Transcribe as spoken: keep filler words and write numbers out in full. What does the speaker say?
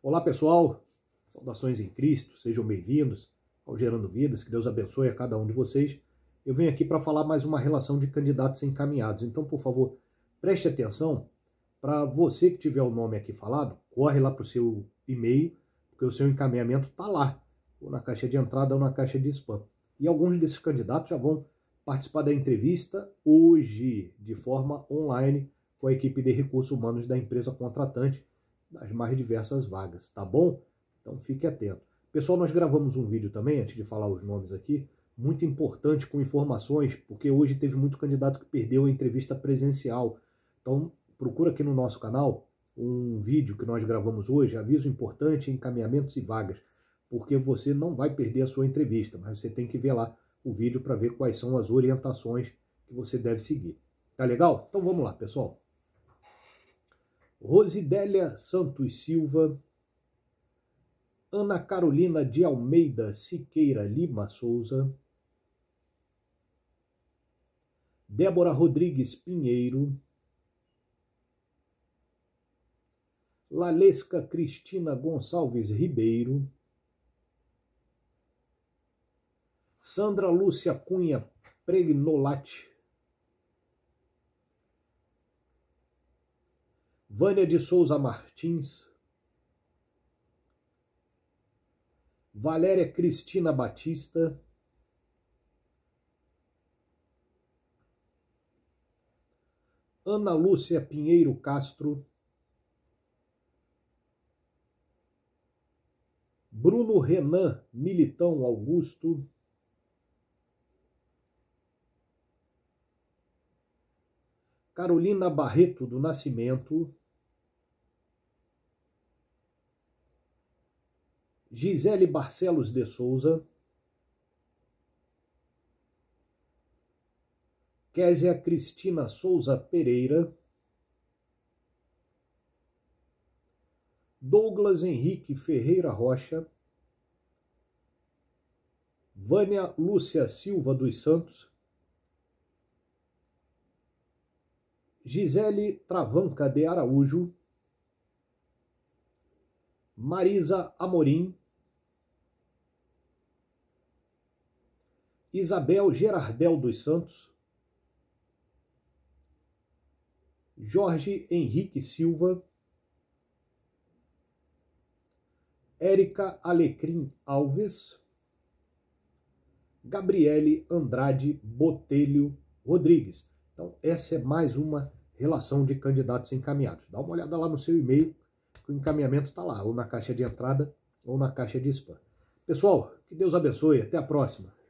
Olá pessoal, saudações em Cristo, sejam bem-vindos ao Gerando Vidas, que Deus abençoe a cada um de vocês. Eu venho aqui para falar mais uma relação de candidatos encaminhados, então por favor, preste atenção. Para você que tiver o nome aqui falado, corre lá para o seu e-mail, porque o seu encaminhamento está lá, ou na caixa de entrada ou na caixa de spam. E alguns desses candidatos já vão participar da entrevista hoje, de forma online, com a equipe de recursos humanos da empresa contratante, das mais diversas vagas, tá bom? Então fique atento. Pessoal, nós gravamos um vídeo também, antes de falar os nomes aqui, muito importante, com informações, porque hoje teve muito candidato que perdeu a entrevista presencial. Então procura aqui no nosso canal um vídeo que nós gravamos hoje, aviso importante, encaminhamentos e vagas, porque você não vai perder a sua entrevista, mas você tem que ver lá o vídeo para ver quais são as orientações que você deve seguir. Tá legal? Então vamos lá, pessoal. Rosidélia Santos Silva, Ana Carolina de Almeida Siqueira Lima Souza, Débora Rodrigues Pinheiro, Lalesca Cristina Gonçalves Ribeiro, Sandra Lúcia Cunha Pregnolati, Vânia de Souza Martins, Valéria Cristina Batista, Ana Lúcia Pinheiro Castro, Bruno Renan Militão Augusto, Carolina Barreto do Nascimento, Gisele Barcelos de Souza, Késia Cristina Souza Pereira, Douglas Henrique Ferreira Rocha, Vânia Lúcia Silva dos Santos, Gisele Travanca de Araújo, Marisa Amorim, Isabel Gerardel dos Santos, Jorge Henrique Silva, Érica Alecrim Alves, Gabriele Andrade Botelho Rodrigues. Então, essa é mais uma relação de candidatos encaminhados. Dá uma olhada lá no seu e-mail, que o encaminhamento está lá, ou na caixa de entrada ou na caixa de spam. Pessoal, que Deus abençoe. Até a próxima.